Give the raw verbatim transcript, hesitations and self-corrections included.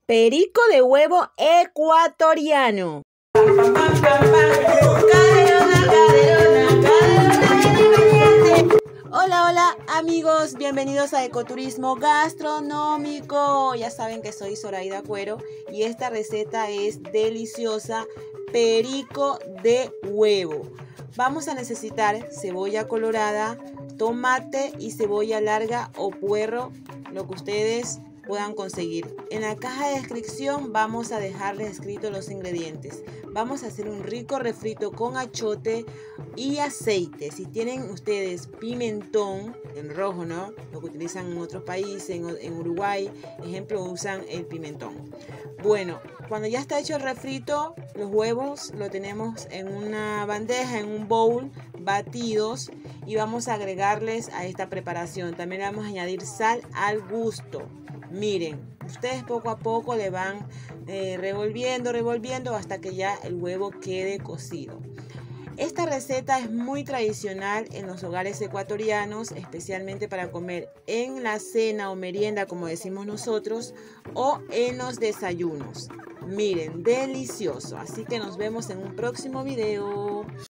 Perico de huevo ecuatoriano. Hola, hola amigos, bienvenidos a Ecoturismo Gastronómico. Ya saben que soy Zoraida Cuero y esta receta es deliciosa, perico de huevo. Vamos a necesitar cebolla colorada, tomate y cebolla larga o puerro, lo que ustedes puedan conseguir. En la caja de descripción vamos a dejarles escritos los ingredientes. Vamos a hacer un rico refrito con achote y aceite. Si tienen ustedes pimentón en rojo, ¿no? Lo que utilizan en otros países, en, en Uruguay, ejemplo, usan el pimentón. Bueno, cuando ya está hecho el refrito, los huevos lo tenemos en una bandeja, en un bowl, batidos, y vamos a agregarles a esta preparación. También le vamos a añadir sal al gusto. Miren, ustedes poco a poco le van eh, revolviendo, revolviendo hasta que ya el huevo quede cocido. Esta receta es muy tradicional en los hogares ecuatorianos, especialmente para comer en la cena o merienda, como decimos nosotros, o en los desayunos. Miren, delicioso. Así que nos vemos en un próximo video.